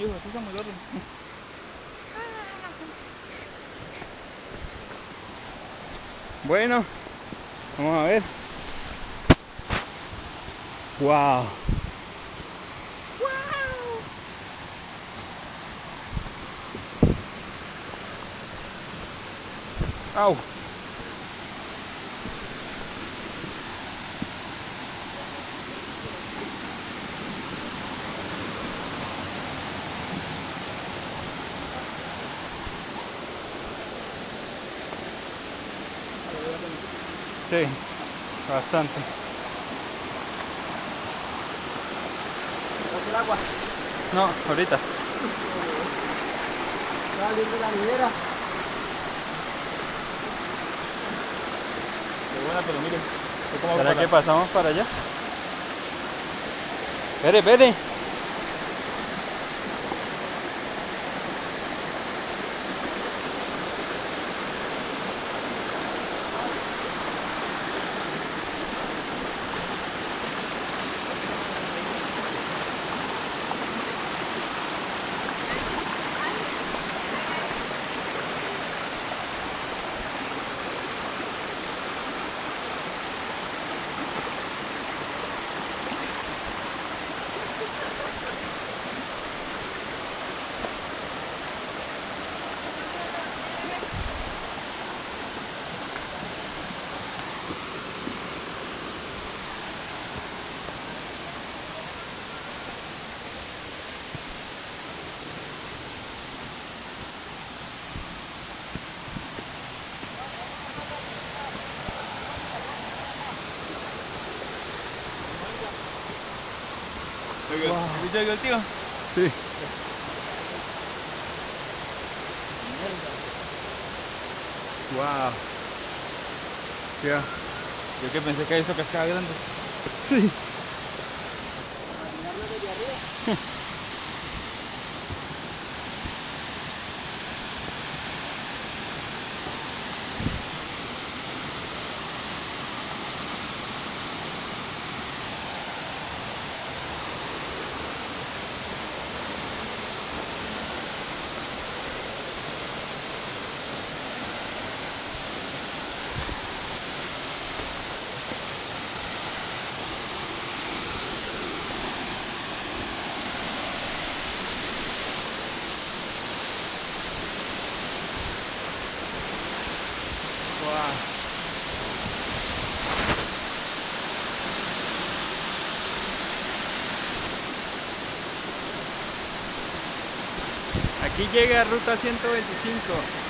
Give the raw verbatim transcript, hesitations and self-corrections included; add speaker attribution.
Speaker 1: hijo, así somos nosotros. Bueno, vamos a ver. Wow. Au. Sí, bastante.
Speaker 2: ¿El agua?
Speaker 1: No, ahorita.
Speaker 2: Va saliendo la niñera.
Speaker 1: Qué buena, pero mire. ¿Será que pasamos para allá? Espere, espere. Wow. ¿Viste el tío? Sí. Wow. Ya. Yo que pensé que eso cascada grande. Sí. Aquí llega ruta ciento veinticinco.